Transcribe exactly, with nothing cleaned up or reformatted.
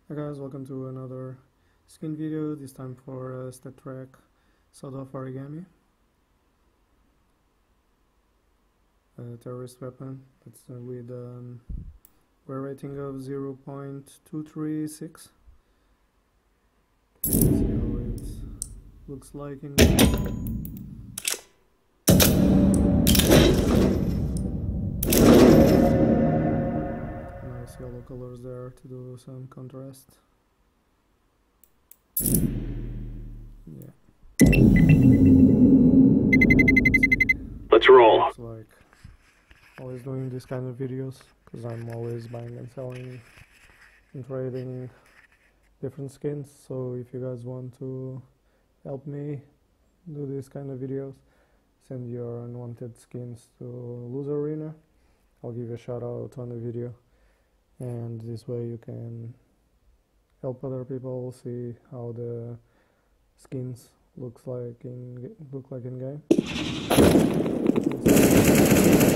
Hi guys, welcome to another skin video, this time for uh, StatTrak Sawed Off Origami. A terrorist weapon that's uh, with um, rare rating of zero point two three six. Let's see how it looks like in nice yellow colors there to do some contrast. Yeah. Let's roll. It's like always doing this kind of videos because I'm always buying and selling and trading different skins. So if you guys want to help me do this kind of videos, send your unwanted skins to lusoarena. I'll give you a shout out on the video, and this way you can help other people see how the skins looks like in look like in game.